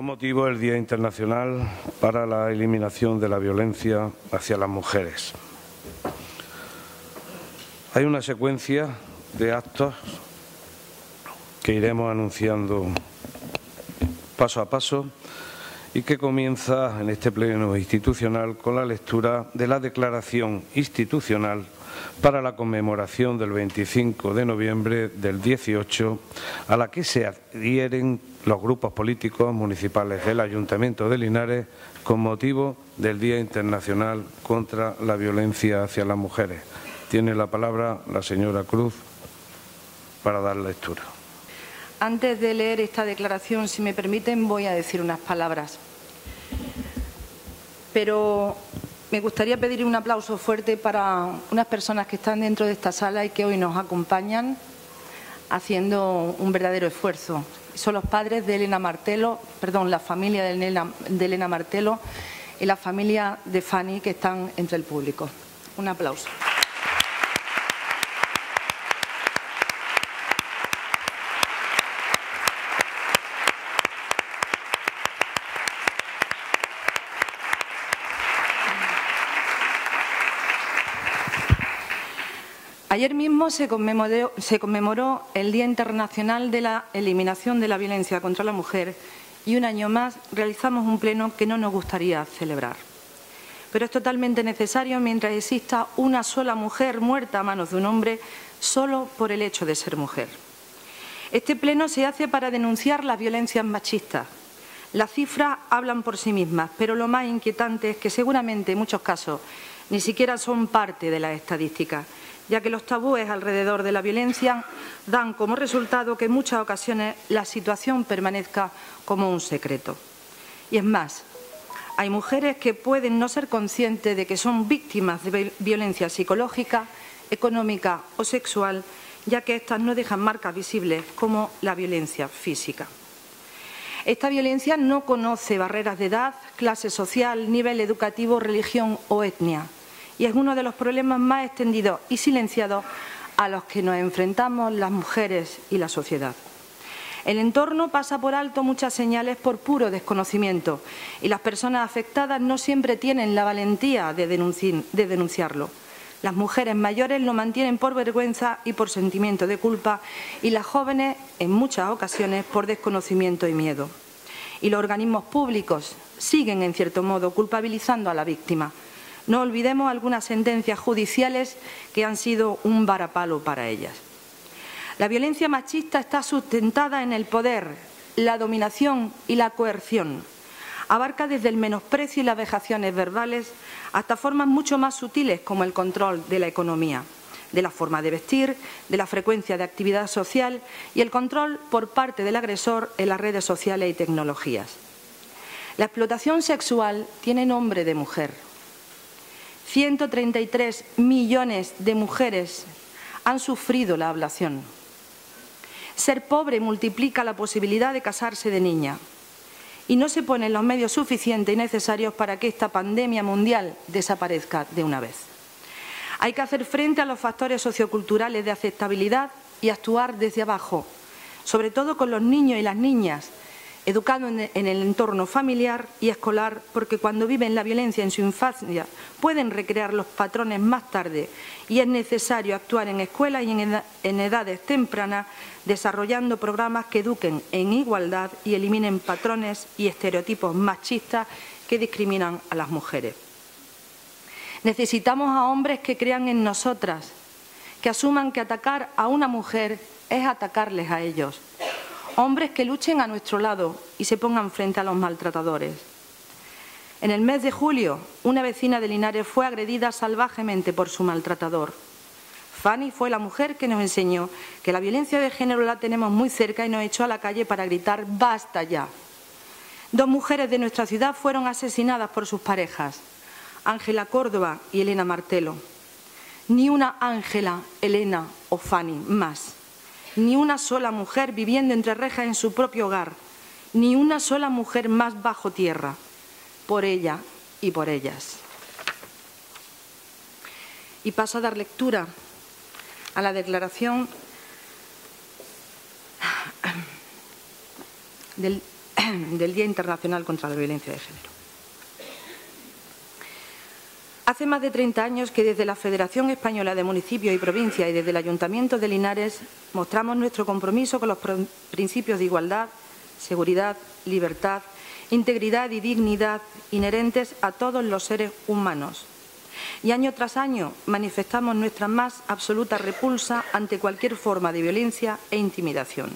Con motivo del Día Internacional para la Eliminación de la Violencia hacia las Mujeres. Hay una secuencia de actos que iremos anunciando paso a paso y que comienza en este pleno institucional con la lectura de la Declaración Institucional para la conmemoración del 25 de noviembre del 18, a la que se adhieren los grupos políticos municipales del Ayuntamiento de Linares con motivo del Día Internacional contra la Violencia hacia las Mujeres. Tiene la palabra la señora Cruz para dar lectura. Antes de leer esta declaración, si me permiten, voy a decir unas palabras. Pero me gustaría pedir un aplauso fuerte para unas personas que están dentro de esta sala y que hoy nos acompañan haciendo un verdadero esfuerzo. Son los padres de Elena Martelo, perdón, la familia de Elena Martelo y la familia de Fanny, que están entre el público. Un aplauso. Ayer mismo se conmemoró el Día Internacional de la Eliminación de la Violencia contra la Mujer y un año más realizamos un pleno que no nos gustaría celebrar. Pero es totalmente necesario mientras exista una sola mujer muerta a manos de un hombre solo por el hecho de ser mujer. Este pleno se hace para denunciar las violencias machistas. Las cifras hablan por sí mismas, pero lo más inquietante es que seguramente en muchos casos ni siquiera son parte de las estadísticas, ya que los tabúes alrededor de la violencia dan como resultado que en muchas ocasiones la situación permanezca como un secreto. Y es más, hay mujeres que pueden no ser conscientes de que son víctimas de violencia psicológica, económica o sexual, ya que éstas no dejan marcas visibles como la violencia física. Esta violencia no conoce barreras de edad, clase social, nivel educativo, religión o etnia. Y es uno de los problemas más extendidos y silenciados a los que nos enfrentamos las mujeres y la sociedad. El entorno pasa por alto muchas señales por puro desconocimiento y las personas afectadas no siempre tienen la valentía de denunciarlo. Las mujeres mayores lo mantienen por vergüenza y por sentimiento de culpa y las jóvenes, en muchas ocasiones, por desconocimiento y miedo. Y los organismos públicos siguen, en cierto modo, culpabilizando a la víctima. No olvidemos algunas sentencias judiciales que han sido un varapalo para ellas. La violencia machista está sustentada en el poder, la dominación y la coerción. Abarca desde el menosprecio y las vejaciones verbales hasta formas mucho más sutiles como el control de la economía, de la forma de vestir, de la frecuencia de actividad social y el control por parte del agresor en las redes sociales y tecnologías. La explotación sexual tiene nombre de mujer. 133 millones de mujeres han sufrido la ablación. Ser pobre multiplica la posibilidad de casarse de niña y no se ponen los medios suficientes y necesarios para que esta pandemia mundial desaparezca de una vez. Hay que hacer frente a los factores socioculturales de aceptabilidad y actuar desde abajo, sobre todo con los niños y las niñas, educando en el entorno familiar y escolar, porque cuando viven la violencia en su infancia pueden recrear los patrones más tarde y es necesario actuar en escuelas y en edades tempranas desarrollando programas que eduquen en igualdad y eliminen patrones y estereotipos machistas que discriminan a las mujeres. Necesitamos a hombres que crean en nosotras, que asuman que atacar a una mujer es atacarles a ellos. Hombres que luchen a nuestro lado y se pongan frente a los maltratadores. En el mes de julio, una vecina de Linares fue agredida salvajemente por su maltratador. Fanny fue la mujer que nos enseñó que la violencia de género la tenemos muy cerca y nos echó a la calle para gritar ¡basta ya! 2 mujeres de nuestra ciudad fueron asesinadas por sus parejas, Ángela Córdoba y Elena Martelo. Ni una Ángela, Elena o Fanny más. Ni una sola mujer viviendo entre rejas en su propio hogar, ni una sola mujer más bajo tierra, por ella y por ellas. Y paso a dar lectura a la declaración del Día Internacional contra la Violencia de Género. Hace más de 30 años que desde la Federación Española de Municipios y Provincias y desde el Ayuntamiento de Linares mostramos nuestro compromiso con los principios de igualdad, seguridad, libertad, integridad y dignidad inherentes a todos los seres humanos. Y año tras año manifestamos nuestra más absoluta repulsa ante cualquier forma de violencia e intimidación.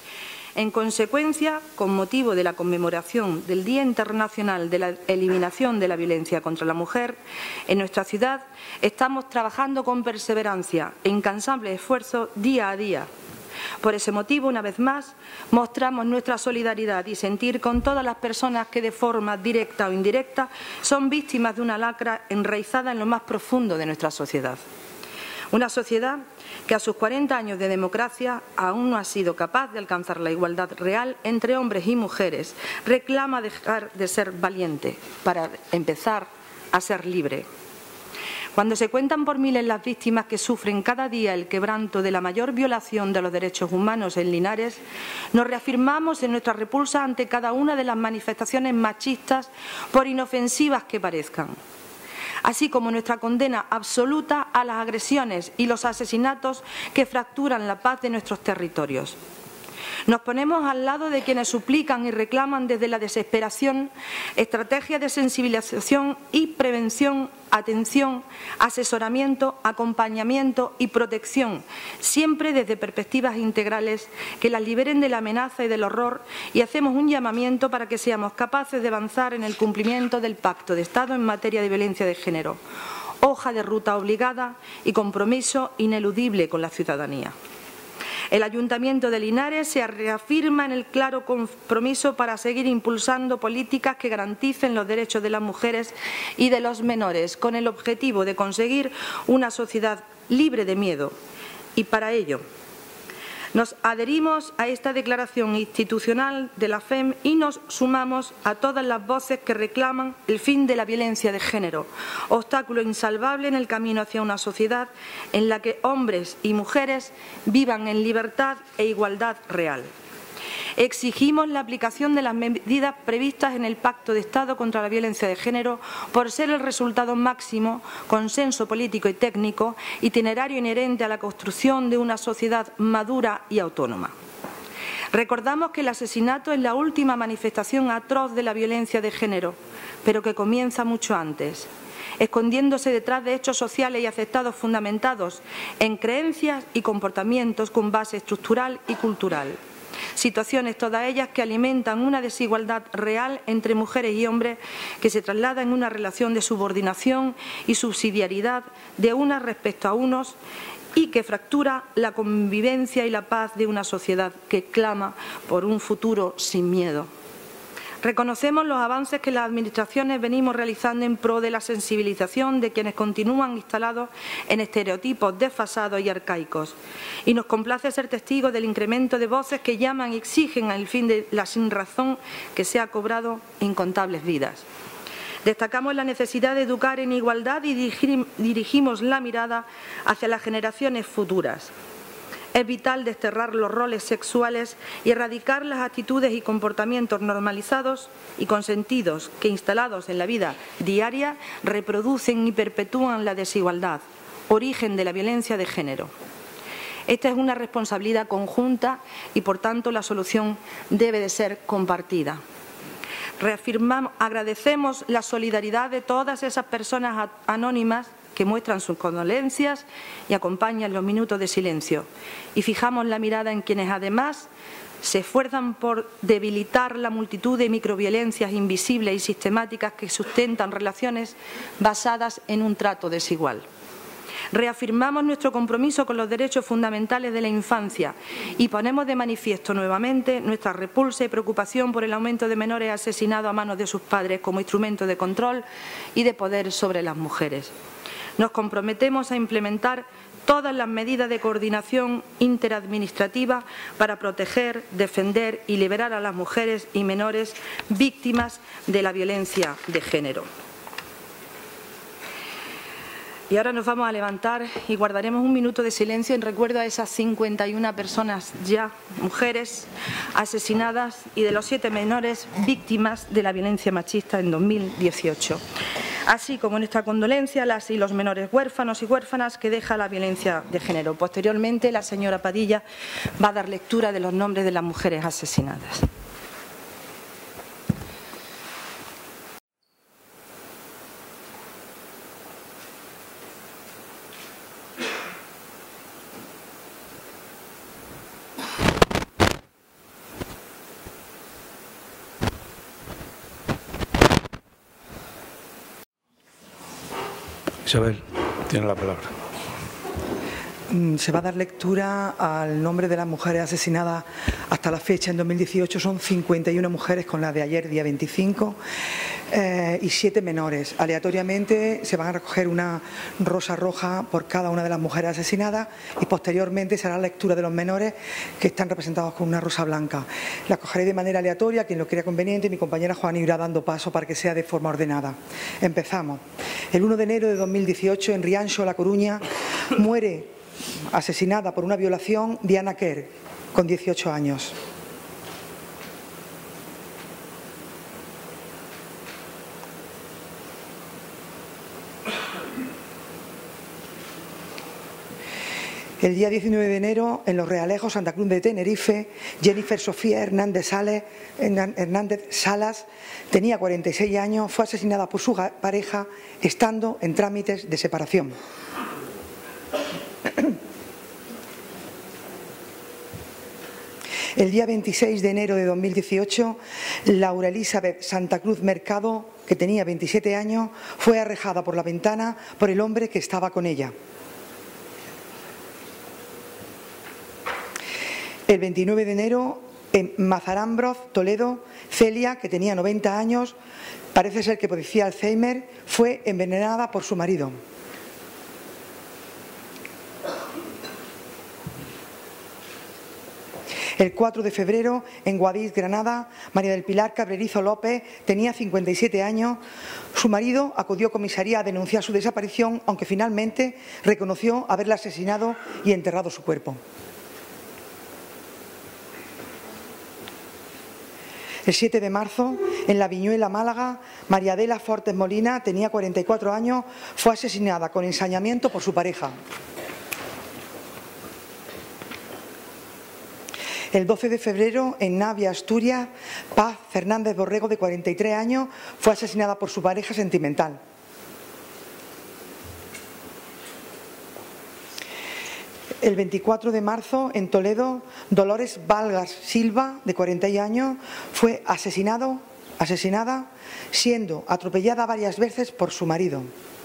En consecuencia, con motivo de la conmemoración del Día Internacional de la Eliminación de la Violencia contra la Mujer, en nuestra ciudad estamos trabajando con perseverancia e incansable esfuerzo día a día. Por ese motivo, una vez más, mostramos nuestra solidaridad y sentir con todas las personas que de forma directa o indirecta son víctimas de una lacra enraizada en lo más profundo de nuestra sociedad. Una sociedad que a sus 40 años de democracia aún no ha sido capaz de alcanzar la igualdad real entre hombres y mujeres, reclama dejar de ser valiente para empezar a ser libre. Cuando se cuentan por miles las víctimas que sufren cada día el quebranto de la mayor violación de los derechos humanos en Linares, nos reafirmamos en nuestra repulsa ante cada una de las manifestaciones machistas, por inofensivas que parezcan, así como nuestra condena absoluta a las agresiones y los asesinatos que fracturan la paz de nuestros territorios. Nos ponemos al lado de quienes suplican y reclaman desde la desesperación estrategias de sensibilización y prevención, atención, asesoramiento, acompañamiento y protección, siempre desde perspectivas integrales que las liberen de la amenaza y del horror, y hacemos un llamamiento para que seamos capaces de avanzar en el cumplimiento del Pacto de Estado en materia de violencia de género, hoja de ruta obligada y compromiso ineludible con la ciudadanía. El Ayuntamiento de Linares se reafirma en el claro compromiso para seguir impulsando políticas que garanticen los derechos de las mujeres y de los menores, con el objetivo de conseguir una sociedad libre de miedo. Y para ello nos adherimos a esta declaración institucional de la FEM y nos sumamos a todas las voces que reclaman el fin de la violencia de género, obstáculo insalvable en el camino hacia una sociedad en la que hombres y mujeres vivan en libertad e igualdad real. Exigimos la aplicación de las medidas previstas en el Pacto de Estado contra la Violencia de Género por ser el resultado máximo, consenso político y técnico, itinerario inherente a la construcción de una sociedad madura y autónoma. Recordamos que el asesinato es la última manifestación atroz de la violencia de género, pero que comienza mucho antes, escondiéndose detrás de hechos sociales y aceptados fundamentados en creencias y comportamientos con base estructural y cultural. Situaciones todas ellas que alimentan una desigualdad real entre mujeres y hombres que se traslada en una relación de subordinación y subsidiariedad de unas respecto a unos y que fractura la convivencia y la paz de una sociedad que clama por un futuro sin miedo. Reconocemos los avances que las administraciones venimos realizando en pro de la sensibilización de quienes continúan instalados en estereotipos desfasados y arcaicos. Y nos complace ser testigos del incremento de voces que llaman y exigen el fin de la sinrazón que se ha cobrado incontables vidas. Destacamos la necesidad de educar en igualdad y dirigimos la mirada hacia las generaciones futuras. Es vital desterrar los roles sexuales y erradicar las actitudes y comportamientos normalizados y consentidos que, instalados en la vida diaria, reproducen y perpetúan la desigualdad, origen de la violencia de género. Esta es una responsabilidad conjunta y, por tanto, la solución debe de ser compartida. Agradecemos la solidaridad de todas esas personas anónimas que muestran sus condolencias y acompañan los minutos de silencio. Y fijamos la mirada en quienes, además, se esfuerzan por debilitar la multitud de microviolencias invisibles y sistemáticas que sustentan relaciones basadas en un trato desigual. Reafirmamos nuestro compromiso con los derechos fundamentales de la infancia y ponemos de manifiesto nuevamente nuestra repulsa y preocupación por el aumento de menores asesinados a manos de sus padres como instrumento de control y de poder sobre las mujeres. Nos comprometemos a implementar todas las medidas de coordinación interadministrativa para proteger, defender y liberar a las mujeres y menores víctimas de la violencia de género. Y ahora nos vamos a levantar y guardaremos un minuto de silencio en recuerdo a esas 51 personas ya, mujeres, asesinadas y de los 7 menores víctimas de la violencia machista en 2018. Así como nuestra condolencia a las y los menores huérfanos y huérfanas que deja la violencia de género. Posteriormente, la señora Padilla va a dar lectura de los nombres de las mujeres asesinadas. Isabel, tiene la palabra. Se va a dar lectura al nombre de las mujeres asesinadas hasta la fecha. En 2018 son 51 mujeres con la de ayer, día 25, y 7 menores. Aleatoriamente se van a recoger una rosa roja por cada una de las mujeres asesinadas y posteriormente se hará la lectura de los menores que están representados con una rosa blanca. La cogeré de manera aleatoria, quien lo crea conveniente, y mi compañera Juana irá dando paso para que sea de forma ordenada. Empezamos. El 1 de enero de 2018, en Rianxo, La Coruña, muere asesinada por una violación Diana Quer, con 18 años. El día 19 de enero, en Los Realejos, Santa Cruz de Tenerife, Jennifer Sofía Hernández Salas tenía 46 años, fue asesinada por su pareja estando en trámites de separación. El día 26 de enero de 2018, Laura Elizabeth Santa Cruz Mercado, que tenía 27 años, fue arrojada por la ventana por el hombre que estaba con ella. El 29 de enero, en Mazarambroz, Toledo, Celia, que tenía 90 años, parece ser que padecía Alzheimer, fue envenenada por su marido. El 4 de febrero, en Guadix, Granada, María del Pilar Cabrerizo López tenía 57 años. Su marido acudió a comisaría a denunciar su desaparición, aunque finalmente reconoció haberla asesinado y enterrado su cuerpo. El 7 de marzo, en La Viñuela, Málaga, María Adela Fortes Molina tenía 44 años, fue asesinada con ensañamiento por su pareja. El 12 de febrero, en Navia, Asturias, Paz Fernández Borrego, de 43 años, fue asesinada por su pareja sentimental. El 24 de marzo, en Toledo, Dolores Valgas Silva, de 40 años, fue asesinada, siendo atropellada varias veces por su marido.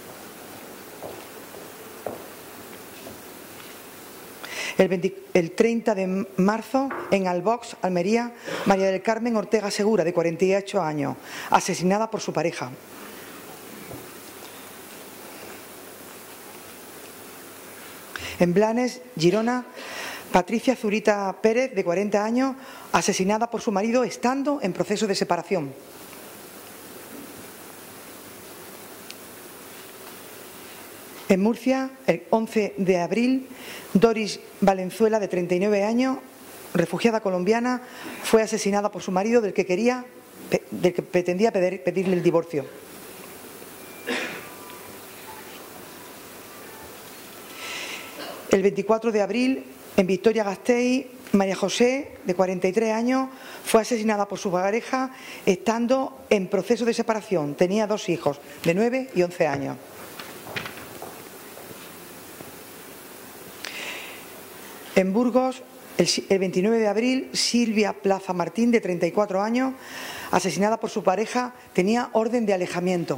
El 30 de marzo, en Albox, Almería, María del Carmen Ortega Segura, de 48 años, asesinada por su pareja. En Blanes, Girona, Patricia Zurita Pérez, de 40 años, asesinada por su marido estando en proceso de separación. En Murcia, el 11 de abril, Doris Valenzuela, de 39 años, refugiada colombiana, fue asesinada por su marido, del que pretendía pedirle el divorcio. El 24 de abril, en Vitoria-Gasteiz, María José, de 43 años, fue asesinada por su pareja estando en proceso de separación. Tenía 2 hijos, de 9 y 11 años. En Burgos, el 29 de abril, Silvia Plaza Martín, de 34 años, asesinada por su pareja, tenía orden de alejamiento.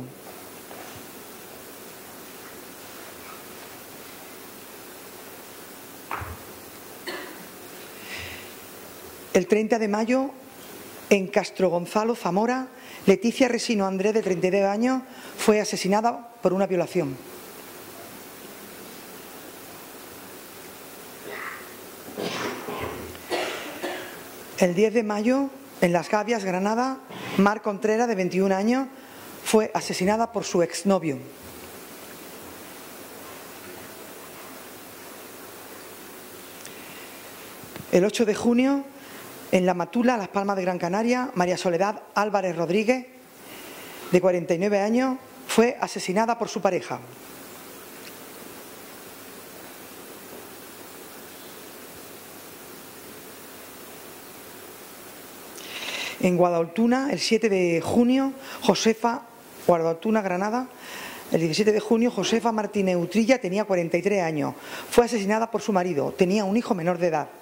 El 30 de mayo, en Castro Gonzalo, Zamora, Leticia Resino Andrés, de 32 años, fue asesinada por una violación. El 10 de mayo, en Las Gavias, Granada, Mar Contreras, de 21 años, fue asesinada por su exnovio. El 8 de junio, en La Matula, Las Palmas de Gran Canaria, María Soledad Álvarez Rodríguez, de 49 años, fue asesinada por su pareja. En Guadaltuna, el 7 de junio, Guadaltuna, Granada, el 17 de junio, Josefa Martínez Utrilla tenía 43 años. Fue asesinada por su marido. Tenía un hijo menor de edad.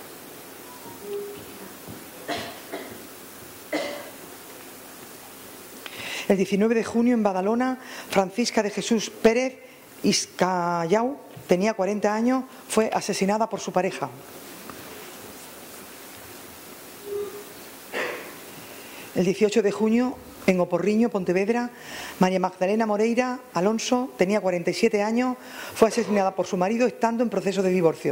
El 19 de junio, en Badalona, Francisca de Jesús Pérez Iscayau tenía 40 años. Fue asesinada por su pareja. El 18 de junio, en Oporriño, Pontevedra, María Magdalena Moreira Alonso tenía 47 años, fue asesinada por su marido estando en proceso de divorcio.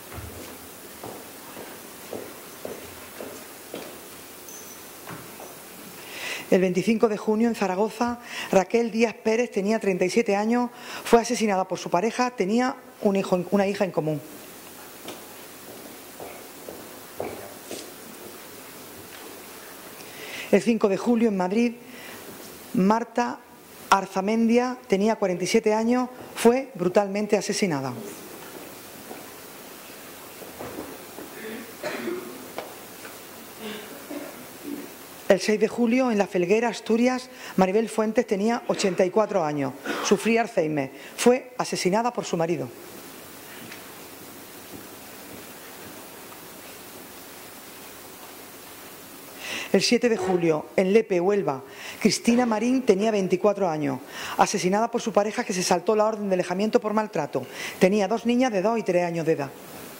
El 25 de junio, en Zaragoza, Raquel Díaz Pérez tenía 37 años, fue asesinada por su pareja, tenía una hija en común. El 5 de julio, en Madrid, Marta Arzamendia tenía 47 años, fue brutalmente asesinada. El 6 de julio, en La Felguera, Asturias, Maribel Fuentes tenía 84 años, sufría Alzheimer, fue asesinada por su marido. El 7 de julio, en Lepe, Huelva, Cristina Marín tenía 24 años, asesinada por su pareja que se saltó la orden de alejamiento por maltrato. Tenía 2 niñas de 2 y 3 años de edad.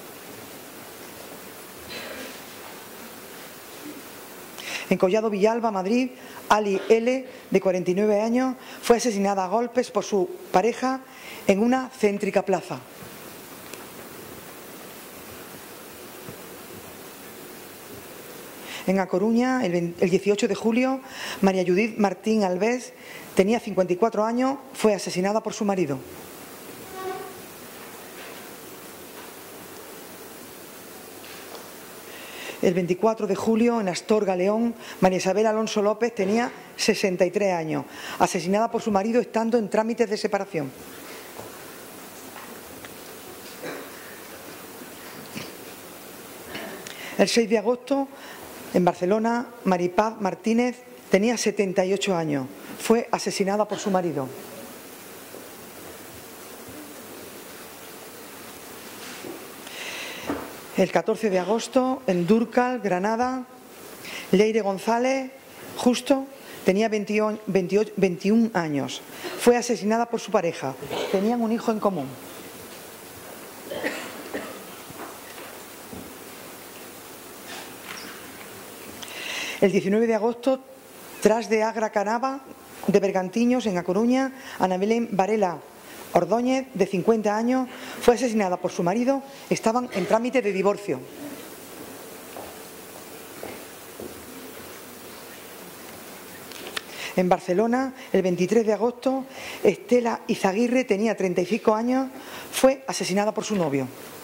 En Collado Villalba, Madrid, Ali L., de 49 años, fue asesinada a golpes por su pareja en una céntrica plaza. En A Coruña, el 18 de julio, María Judith Martín Alves tenía 54 años, fue asesinada por su marido. El 24 de julio, en Astorga, León, María Isabel Alonso López tenía 63 años, asesinada por su marido estando en trámites de separación. El 6 de agosto, en Barcelona, Maripaz Martínez tenía 78 años, fue asesinada por su marido. El 14 de agosto, en Dúrcal, Granada, Leire González Justo tenía 21 años. Fue asesinada por su pareja. Tenían un hijo en común. El 19 de agosto, tras de Agra Canava, de Bergantiños, en A Coruña, Ana Belén Varela Ordóñez, de 50 años, fue asesinada por su marido. Estaban en trámite de divorcio. En Barcelona, el 23 de agosto, Estela Izaguirre tenía 35 años, fue asesinada por su novio.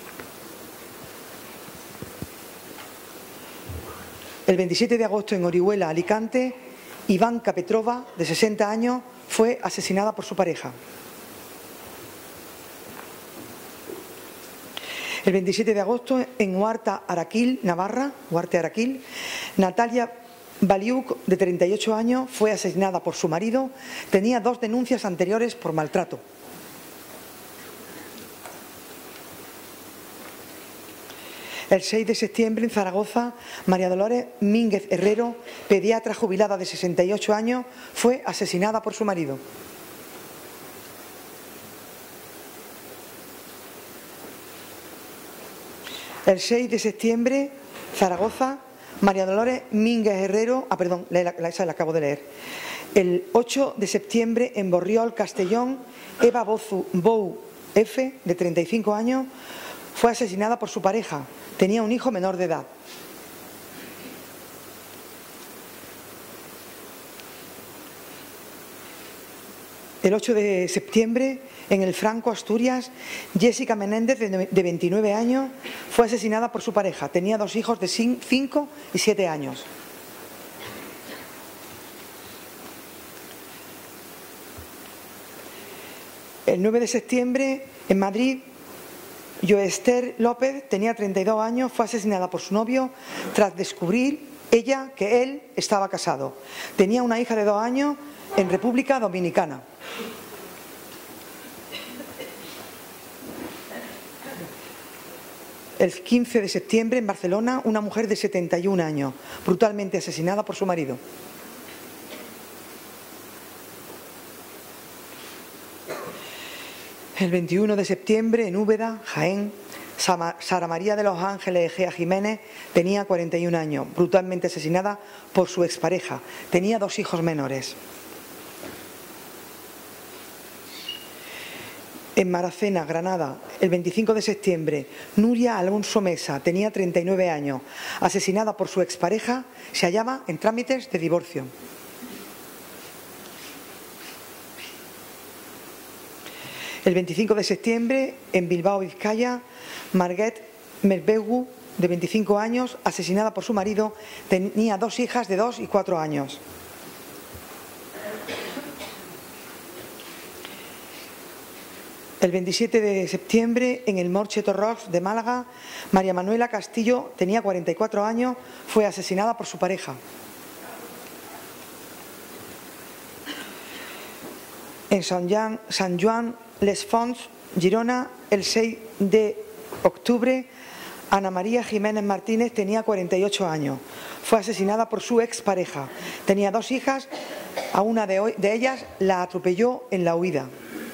El 27 de agosto, en Orihuela, Alicante, Ivanka Petrova, de 60 años, fue asesinada por su pareja. El 27 de agosto, en Huarte Araquil, Navarra, Natalia Baliuk, de 38 años, fue asesinada por su marido. Tenía 2 denuncias anteriores por maltrato. El 6 de septiembre, en Zaragoza, María Dolores Mínguez Herrero, pediatra jubilada de 68 años, fue asesinada por su marido. El 6 de septiembre, Zaragoza, María Dolores Mínguez Herrero, esa la acabo de leer. El 8 de septiembre, en Borriol, Castellón, Eva Bou F., de 35 años, fue asesinada por su pareja. Tenía un hijo menor de edad. El 8 de septiembre, en el Franco, Asturias, Jessica Menéndez, de 29 años, fue asesinada por su pareja. Tenía 2 hijos de 5 y 7 años. El 9 de septiembre, en Madrid, Yoester López, tenía 32 años, fue asesinada por su novio tras descubrir ella que él estaba casado. Tenía una hija de 2 años en República Dominicana. El 15 de septiembre, en Barcelona, una mujer de 71 años, brutalmente asesinada por su marido. El 21 de septiembre, en Úbeda, Jaén, Sara María de los Ángeles Egea Jiménez tenía 41 años, brutalmente asesinada por su expareja. Tenía 2 hijos menores. En Maracena, Granada, el 25 de septiembre, Nuria Alonso Mesa tenía 39 años, asesinada por su expareja, se hallaba en trámites de divorcio. El 25 de septiembre, en Bilbao, Vizcaya, Marguerite Merbegu, de 25 años, asesinada por su marido, tenía 2 hijas de 2 y 4 años. El 27 de septiembre, en el Morche Torrox de Málaga, María Manuela Castillo tenía 44 años, fue asesinada por su pareja. En San Joan les Fonts, Girona, el 6 de octubre, Ana María Jiménez Martínez tenía 48 años. Fue asesinada por su expareja. Tenía 2 hijas, a una de ellas la atropelló en la huida.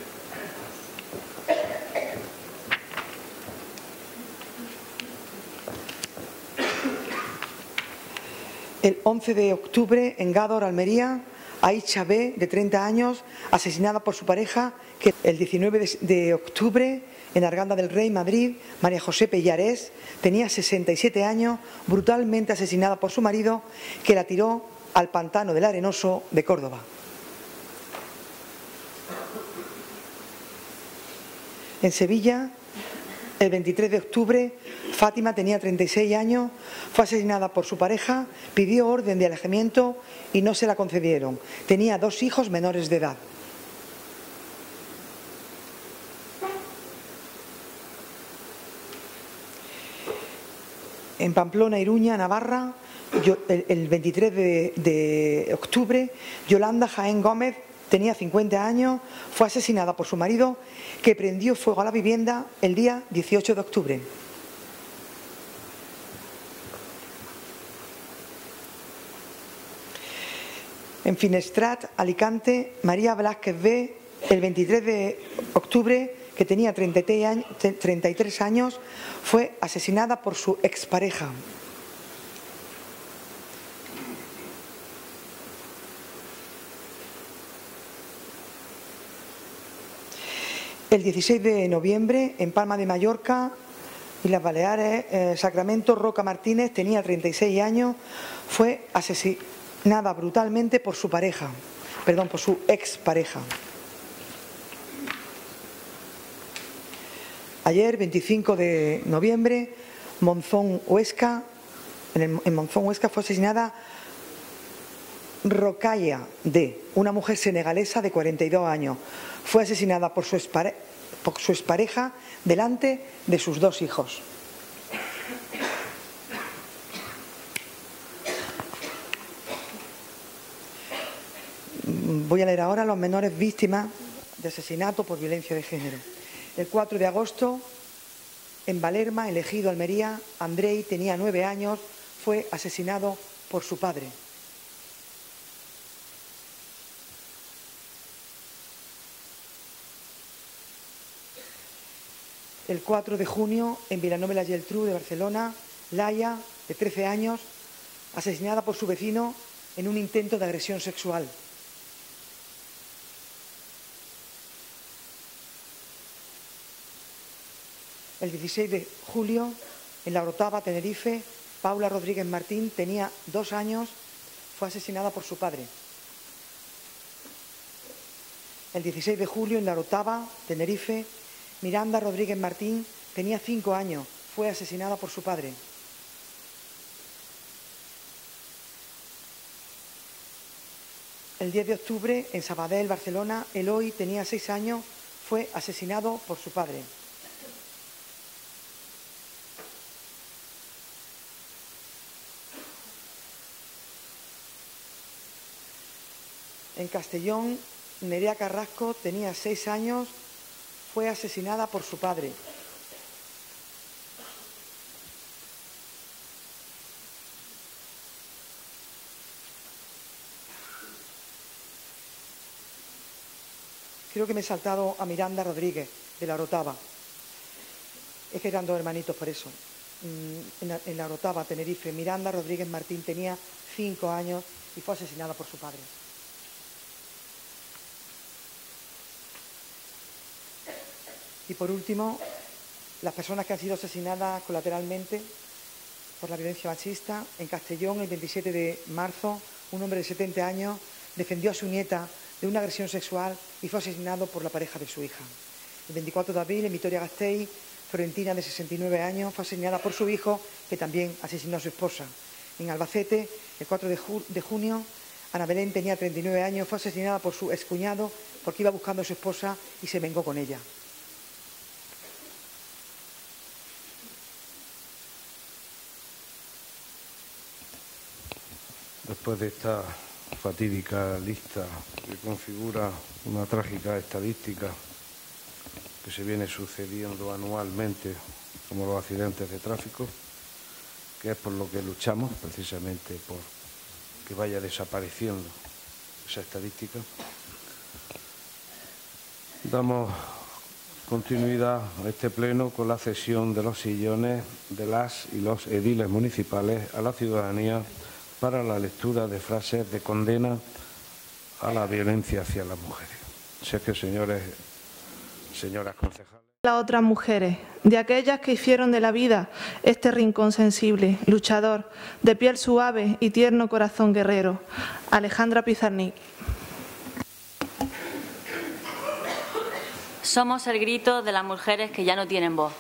El 11 de octubre, en Gádor, Almería, Aicha B., de 30 años, asesinada por su pareja. Que el 19 de octubre, en Arganda del Rey, Madrid, María José Pellarés tenía 67 años, brutalmente asesinada por su marido, que la tiró al pantano del Arenoso de Córdoba. En Sevilla, el 23 de octubre, Fátima tenía 36 años, fue asesinada por su pareja, pidió orden de alejamiento y no se la concedieron. Tenía 2 hijos menores de edad. En Pamplona, Iruña, Navarra, el 23 de octubre, Yolanda Jaén Gómez tenía 50 años, fue asesinada por su marido, que prendió fuego a la vivienda el día 18 de octubre. En Finestrat, Alicante, María Velázquez B., el 23 de octubre, que tenía 33 años, fue asesinada por su expareja. El 16 de noviembre, en Palma de Mallorca y las Baleares, Sacramento, Roca Martínez tenía 36 años, fue asesinada brutalmente por su pareja, por su expareja. Ayer, 25 de noviembre, Monzón, Huesca, en Monzón, Huesca, fue asesinada Rocaya D., una mujer senegalesa de 42 años. Fue asesinada por su expareja delante de sus 2 hijos. Voy a leer ahora los menores víctimas de asesinato por violencia de género. El 4 de agosto, en Valerma, en Ejido, Almería, Andrei tenía 9 años, fue asesinado por su padre. El 4 de junio, en Vilanova i la Geltrú de Barcelona, Laia, de 13 años, asesinada por su vecino en un intento de agresión sexual. El 16 de julio, en La Orotava, Tenerife, Paula Rodríguez Martín tenía 2 años, fue asesinada por su padre. El 16 de julio, en La Orotava, Tenerife, Miranda Rodríguez Martín tenía 5 años. Fue asesinada por su padre. El 10 de octubre, en Sabadell, Barcelona, Eloy tenía 6 años. Fue asesinado por su padre. En Castellón, Nerea Carrasco tenía 6 años. Fue asesinada por su padre. Creo que me he saltado a Miranda Rodríguez, de La Orotava. Es que eran 2 hermanitos, por eso. En La Orotava, Tenerife, Miranda Rodríguez Martín tenía 5 años y fue asesinada por su padre. Y por último, las personas que han sido asesinadas colateralmente por la violencia machista. En Castellón, el 27 de marzo, un hombre de 70 años defendió a su nieta de una agresión sexual y fue asesinado por la pareja de su hija. El 24 de abril, en Vitoria-Gasteiz, Florentina, de 69 años, fue asesinada por su hijo, que también asesinó a su esposa. En Albacete, el 4 de junio, Ana Belén tenía 39 años, fue asesinada por su excuñado porque iba buscando a su esposa y se vengó con ella. Después de esta fatídica lista que configura una trágica estadística que se viene sucediendo anualmente, como los accidentes de tráfico, que es por lo que luchamos, precisamente por que vaya desapareciendo esa estadística. Damos continuidad a este pleno con la cesión de los sillones de las y los ediles municipales a la ciudadanía para la lectura de frases de condena a la violencia hacia las mujeres. Sé que, señoras concejales. Las otras mujeres, de aquellas que hicieron de la vida este rincón sensible, luchador, de piel suave y tierno corazón guerrero. Alejandra Pizarnik. Somos el grito de las mujeres que ya no tienen voz.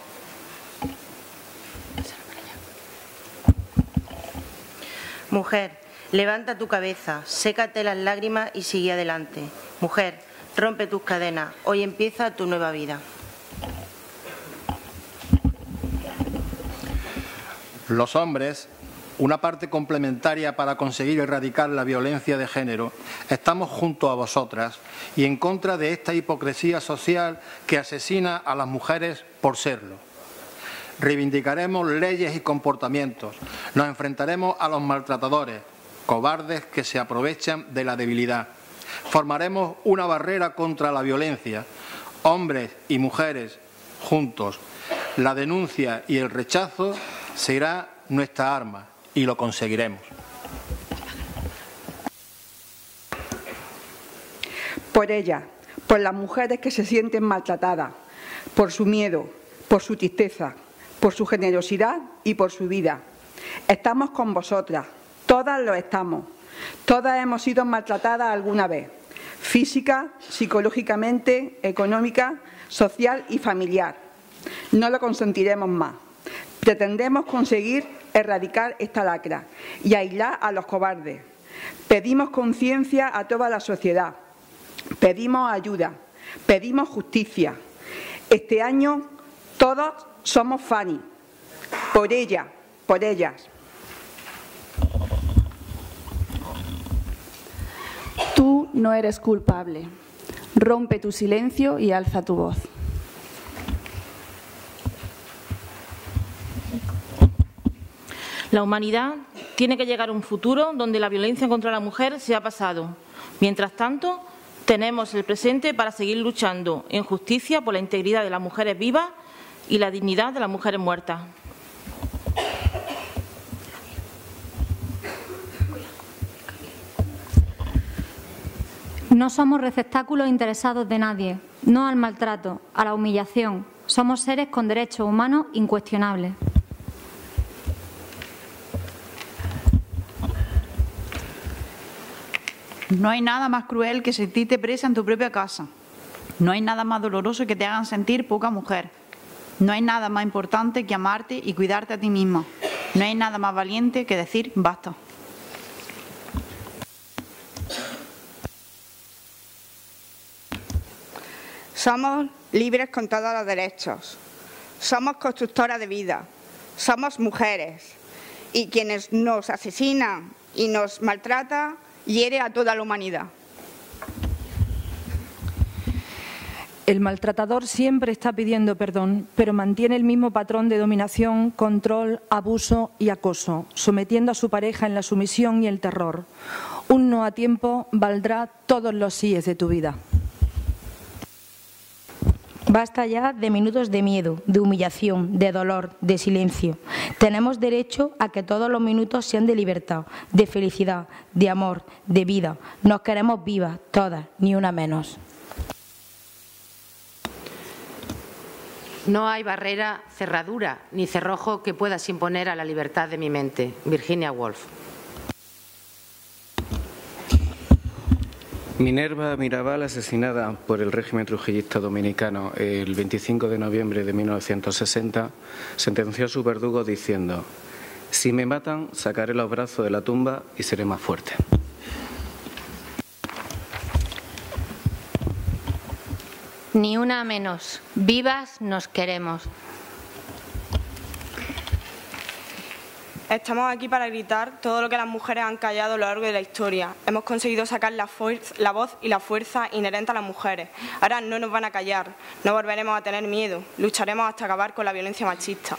Mujer, levanta tu cabeza, sécate las lágrimas y sigue adelante. Mujer, rompe tus cadenas, hoy empieza tu nueva vida. Los hombres, una parte complementaria para conseguir erradicar la violencia de género, estamos junto a vosotras y en contra de esta hipocresía social que asesina a las mujeres por serlo. Reivindicaremos leyes y comportamientos, nos enfrentaremos a los maltratadores, cobardes que se aprovechan de la debilidad. Formaremos una barrera contra la violencia, hombres y mujeres juntos. La denuncia y el rechazo será nuestra arma y lo conseguiremos. Por ella, por las mujeres que se sienten maltratadas, por su miedo, por su tristeza, por su generosidad y por su vida. Estamos con vosotras, todas lo estamos. Todas hemos sido maltratadas alguna vez, física, psicológicamente, económica, social y familiar. No lo consentiremos más. Pretendemos conseguir erradicar esta lacra y aislar a los cobardes. Pedimos conciencia a toda la sociedad. Pedimos ayuda. Pedimos justicia. Este año todos somos Fanny. Por ella, por ellas. Tú no eres culpable. Rompe tu silencio y alza tu voz. La humanidad tiene que llegar a un futuro donde la violencia contra la mujer sea pasado. Mientras tanto, tenemos el presente para seguir luchando en justicia por la integridad de las mujeres vivas y la dignidad de las mujeres muertas. No somos receptáculos interesados de nadie, no al maltrato, a la humillación. Somos seres con derechos humanos incuestionables. No hay nada más cruel que sentirte presa en tu propia casa, No hay nada más doloroso que te hagan sentir poca mujer. No hay nada más importante que amarte y cuidarte a ti misma. No hay nada más valiente que decir basta. Somos libres con todos los derechos. Somos constructoras de vida. Somos mujeres. Y quienes nos asesinan y nos maltratan hiere a toda la humanidad. El maltratador siempre está pidiendo perdón, pero mantiene el mismo patrón de dominación, control, abuso y acoso, sometiendo a su pareja en la sumisión y el terror. Un no a tiempo valdrá todos los síes de tu vida. Basta ya de minutos de miedo, de humillación, de dolor, de silencio. Tenemos derecho a que todos los minutos sean de libertad, de felicidad, de amor, de vida. Nos queremos vivas, todas, ni una menos. No hay barrera, cerradura ni cerrojo que puedas imponer a la libertad de mi mente. Virginia Woolf. Minerva Mirabal, asesinada por el régimen trujillista dominicano el 25 de noviembre de 1960, sentenció a su verdugo diciendo: si me matan, sacaré los brazos de la tumba y seré más fuerte. Ni una menos. Vivas nos queremos. Estamos aquí para gritar todo lo que las mujeres han callado a lo largo de la historia. Hemos conseguido sacar la voz y la fuerza inherente a las mujeres. Ahora no nos van a callar, no volveremos a tener miedo, lucharemos hasta acabar con la violencia machista.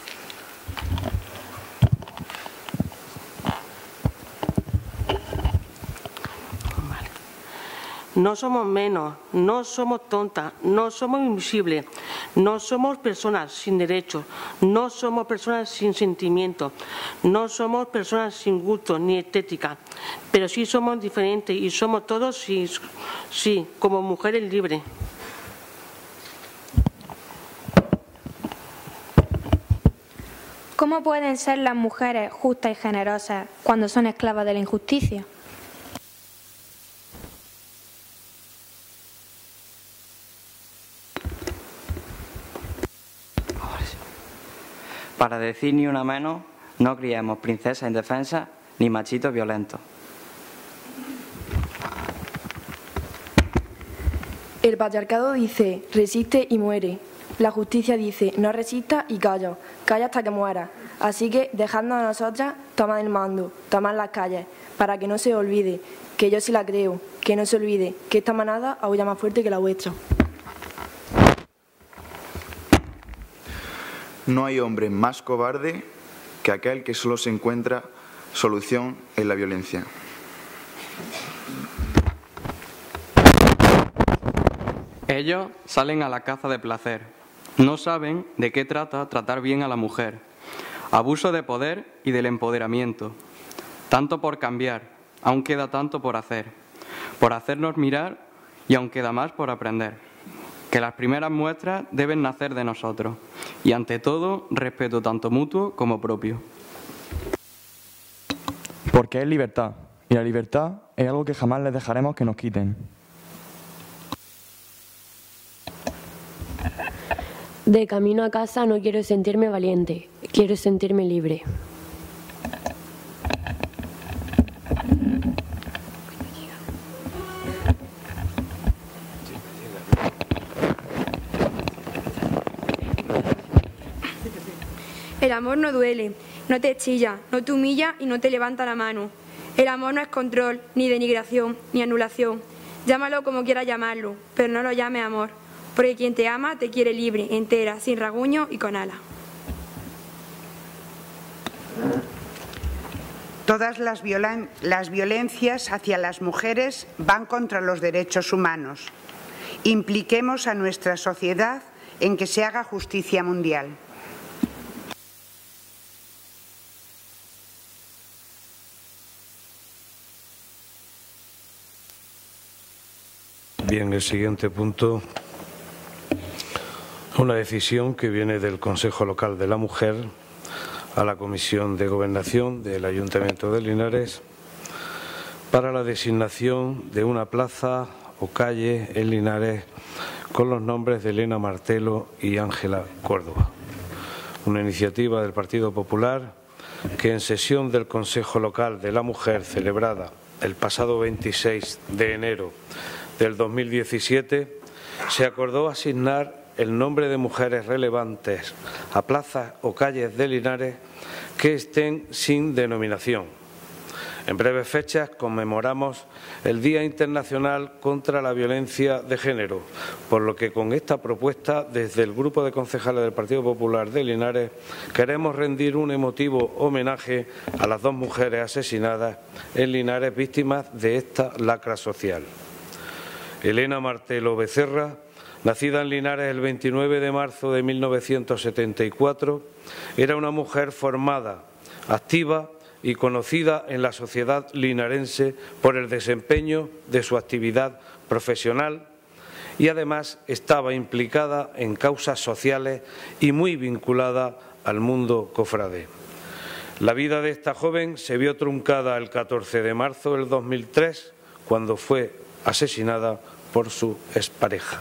No somos menos, no somos tontas, no somos invisibles, no somos personas sin derechos, no somos personas sin sentimientos, no somos personas sin gusto ni estética, pero sí somos diferentes y somos todos, sí, como mujeres libres. ¿Cómo pueden ser las mujeres justas y generosas cuando son esclavas de la injusticia? Para decir ni una menos, no criemos princesas indefensas ni machitos violentos. El patriarcado dice, resiste y muere. La justicia dice, no resista y calla. Calla hasta que muera. Así que, dejadnos a nosotras, tomad el mando, tomad las calles, para que no se olvide, que yo sí la creo, que no se olvide, que esta manada aúlla más fuerte que la vuestra. No hay hombre más cobarde que aquel que solo se encuentra solución en la violencia. Ellos salen a la caza de placer. No saben de qué trata tratar bien a la mujer. Abuso de poder y del empoderamiento. Tanto por cambiar, aún queda tanto por hacer. Por hacernos mirar y aún queda más por aprender. Que las primeras muestras deben nacer de nosotros y, ante todo, respeto tanto mutuo como propio. Porque es libertad, y la libertad es algo que jamás les dejaremos que nos quiten. De camino a casa no quiero sentirme valiente, quiero sentirme libre. El amor no duele, no te chilla, no te humilla y no te levanta la mano. El amor no es control, ni denigración, ni anulación. Llámalo como quieras llamarlo, pero no lo llames amor, porque quien te ama te quiere libre, entera, sin rasguño y con alas. Todas las violencias hacia las mujeres van contra los derechos humanos. Impliquemos a nuestra sociedad en que se haga justicia mundial. Bien, el siguiente punto, una decisión que viene del Consejo Local de la Mujer a la Comisión de Gobernación del Ayuntamiento de Linares para la designación de una plaza o calle en Linares con los nombres de Elena Martelo y Ángela Córdoba. Una iniciativa del Partido Popular que en sesión del Consejo Local de la Mujer celebrada el pasado 26 de enero del 2017 se acordó asignar el nombre de mujeres relevantes a plazas o calles de Linares que estén sin denominación. En breves fechas conmemoramos el Día Internacional contra la Violencia de Género, por lo que con esta propuesta, desde el Grupo de Concejales del Partido Popular de Linares, queremos rendir un emotivo homenaje a las 2 mujeres asesinadas en Linares, víctimas de esta lacra social. Elena Martelo Becerra, nacida en Linares el 29 de marzo de 1974, era una mujer formada, activa y conocida en la sociedad linarense por el desempeño de su actividad profesional y además estaba implicada en causas sociales y muy vinculada al mundo cofrade. La vida de esta joven se vio truncada el 14 de marzo del 2003 cuando fue asesinada por su expareja.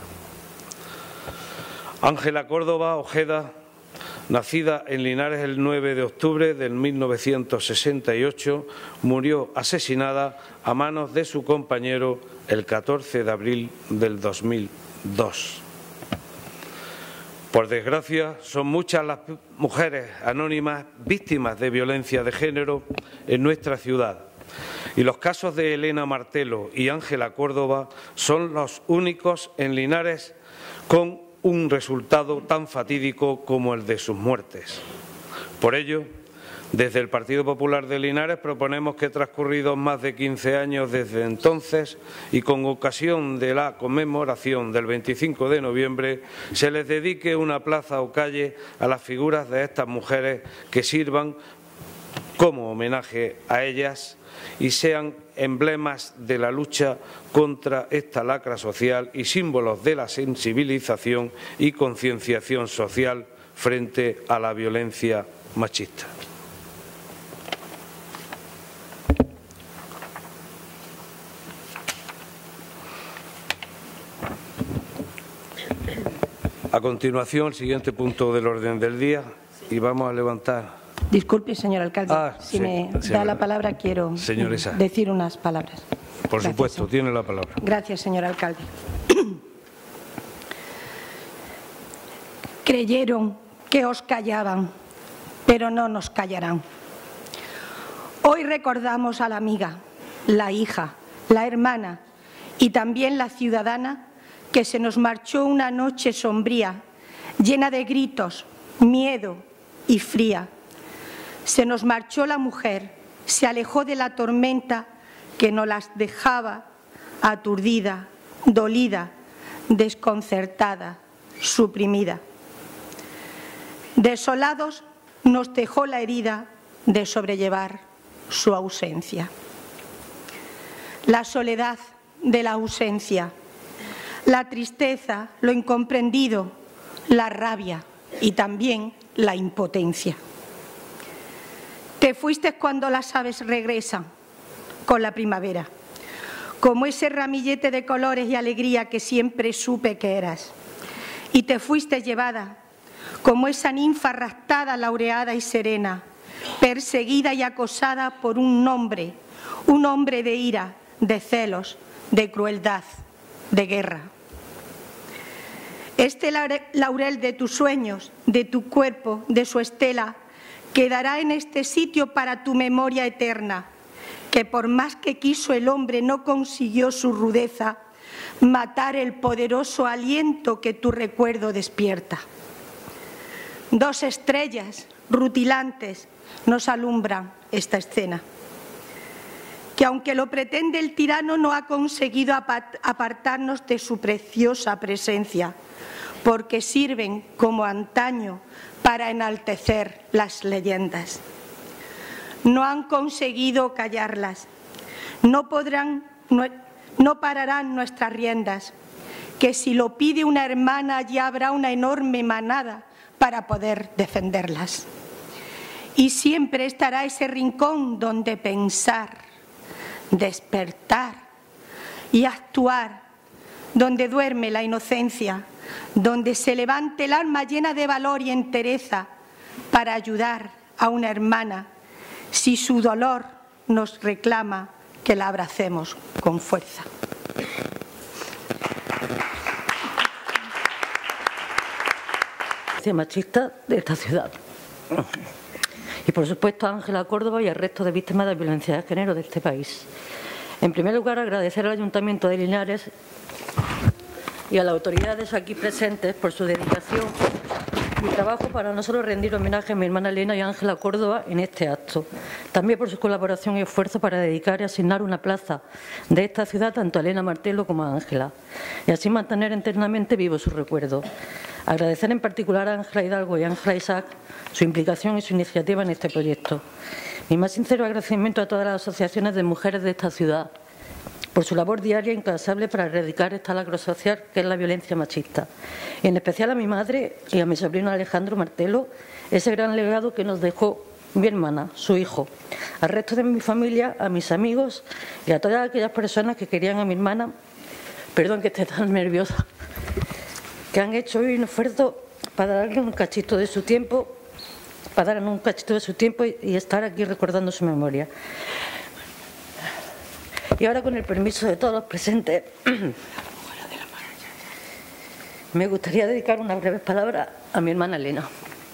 Ángela Córdoba Ojeda, nacida en Linares el 9 de octubre de 1968, murió asesinada a manos de su compañero el 14 de abril del 2002. Por desgracia, son muchas las mujeres anónimas víctimas de violencia de género en nuestra ciudad. Y los casos de Elena Martelo y Ángela Córdoba son los únicos en Linares con un resultado tan fatídico como el de sus muertes. Por ello, desde el Partido Popular de Linares proponemos que transcurridos más de 15 años desde entonces y con ocasión de la conmemoración del 25 de noviembre, se les dedique una plaza o calle a las figuras de estas mujeres que sirvan como homenaje a ellas y sean emblemas de la lucha contra esta lacra social y símbolos de la sensibilización y concienciación social frente a la violencia machista. A continuación, el siguiente punto del orden del día y vamos a levantar. Disculpe, señor alcalde, si sí, me da la palabra quiero decir unas palabras. Por supuesto, tiene la palabra. Gracias, señor alcalde. Creyeron que os callaban, pero no nos callarán. Hoy recordamos a la amiga, la hija, la hermana y también la ciudadana que se nos marchó una noche sombría, llena de gritos, miedo y fría. Se nos marchó la mujer, se alejó de la tormenta que nos las dejaba aturdida, dolida, desconcertada, suprimida. Desolados nos dejó la herida de sobrellevar su ausencia. La soledad de la ausencia, la tristeza, lo incomprendido, la rabia y también la impotencia. Te fuiste cuando las aves regresan con la primavera, como ese ramillete de colores y alegría que siempre supe que eras. Y te fuiste llevada como esa ninfa raptada, laureada y serena, perseguida y acosada por un hombre de ira, de celos, de crueldad, de guerra. Este laurel de tus sueños, de tu cuerpo, de su estela, quedará en este sitio para tu memoria eterna, que por más que quiso el hombre no consiguió su rudeza matar el poderoso aliento que tu recuerdo despierta. 2 estrellas rutilantes nos alumbran esta escena, que aunque lo pretende el tirano no ha conseguido apartarnos de su preciosa presencia, porque sirven como antaño para enaltecer las leyendas. No han conseguido callarlas, no pararán nuestras riendas, que si lo pide una hermana ya habrá una enorme manada para poder defenderlas. Y siempre estará ese rincón donde pensar, despertar y actuar donde duerme la inocencia, donde se levante el alma llena de valor y entereza para ayudar a una hermana, si su dolor nos reclama que la abracemos con fuerza. Machista de esta ciudad. Y por supuesto a Ángela Córdoba y al resto de víctimas de violencia de género de este país. En primer lugar, agradecer al Ayuntamiento de Linares y a las autoridades aquí presentes por su dedicación y trabajo para no solo rendir homenaje a mi hermana Elena y a Ángela Córdoba en este acto, también por su colaboración y esfuerzo para dedicar y asignar una plaza de esta ciudad tanto a Elena Martelo como a Ángela, y así mantener eternamente vivo su recuerdo. Agradecer en particular a Ángela Hidalgo y a Ángela Isaac su implicación y su iniciativa en este proyecto. Mi más sincero agradecimiento a todas las asociaciones de mujeres de esta ciudad por su labor diaria e incansable para erradicar esta lacra social que es la violencia machista. Y en especial a mi madre y a mi sobrino Alejandro Martelo, ese gran legado que nos dejó mi hermana, su hijo, al resto de mi familia, a mis amigos y a todas aquellas personas que querían a mi hermana, perdón que esté tan nerviosa, que han hecho hoy un esfuerzo para darle un cachito de su tiempo, y estar aquí recordando su memoria. Y ahora, con el permiso de todos los presentes, me gustaría dedicar unas breves palabras a mi hermana Elena.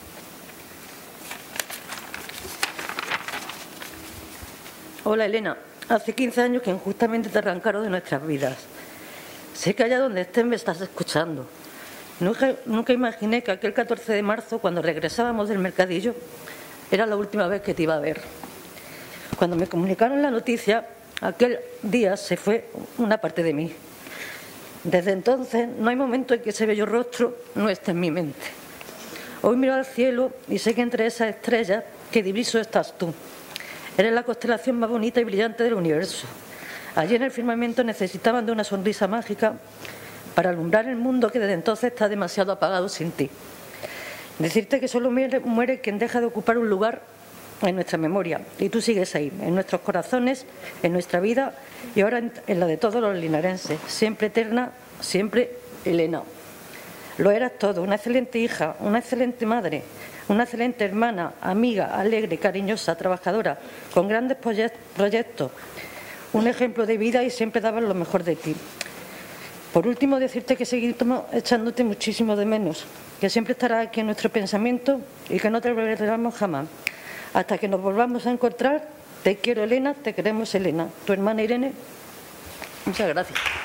Hola Elena, hace 15 años que injustamente te arrancaron de nuestras vidas. Sé que allá donde estés me estás escuchando. Nunca imaginé que aquel 14 de marzo, cuando regresábamos del mercadillo, era la última vez que te iba a ver. Cuando me comunicaron la noticia, aquel día se fue una parte de mí. Desde entonces no hay momento en que ese bello rostro no esté en mi mente. Hoy miro al cielo y sé que entre esas estrellas que diviso estás tú. Eres la constelación más bonita y brillante del universo. Allí en el firmamento necesitaban de una sonrisa mágica para alumbrar el mundo que desde entonces está demasiado apagado sin ti. Decirte que solo muere quien deja de ocupar un lugar en nuestra memoria, y tú sigues ahí, en nuestros corazones, en nuestra vida y ahora en la de todos los linarenses. Siempre eterna, siempre Elena. Lo eras todo, una excelente hija, una excelente madre, una excelente hermana, amiga, alegre, cariñosa, trabajadora, con grandes proyectos, un ejemplo de vida y siempre dabas lo mejor de ti. Por último, decirte que seguimos echándote muchísimo de menos, que siempre estarás aquí en nuestro pensamiento y que no te olvidaremos jamás. Hasta que nos volvamos a encontrar, te quiero Elena, te queremos Elena. Tu hermana Irene, muchas gracias.